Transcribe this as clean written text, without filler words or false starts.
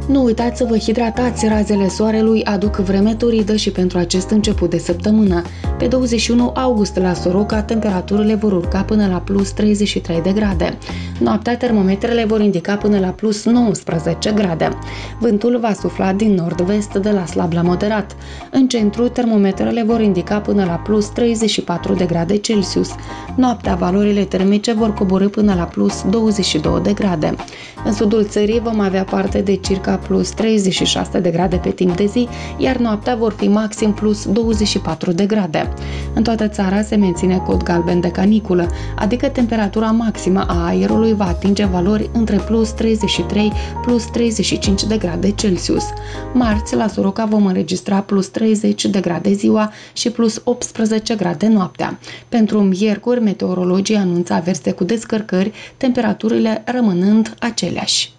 Nu uitați să vă hidratați, razele soarelui aduc vreme toridă și pentru acest început de săptămână. Pe 21 august la Soroca, temperaturile vor urca până la plus 33 de grade. Noaptea, termometrele vor indica până la plus 19 grade. Vântul va sufla din nord-vest de la slab la moderat. În centru, termometrele vor indica până la plus 34 de grade Celsius. Noaptea, valorile termice vor coborî până la plus 22 de grade. În sudul țării vom avea parte de circa plus 36 de grade pe timp de zi, iar noaptea vor fi maxim plus 24 de grade. În toată țara se menține cod galben de caniculă, adică temperatura maximă a aerului va atinge valori între plus 33 plus 35 de grade Celsius. Marți, la Soroca vom înregistra plus 30 de grade ziua și plus 18 grade noaptea. Pentru miercuri, meteorologii anunță averse cu descărcări, temperaturile rămânând aceleași.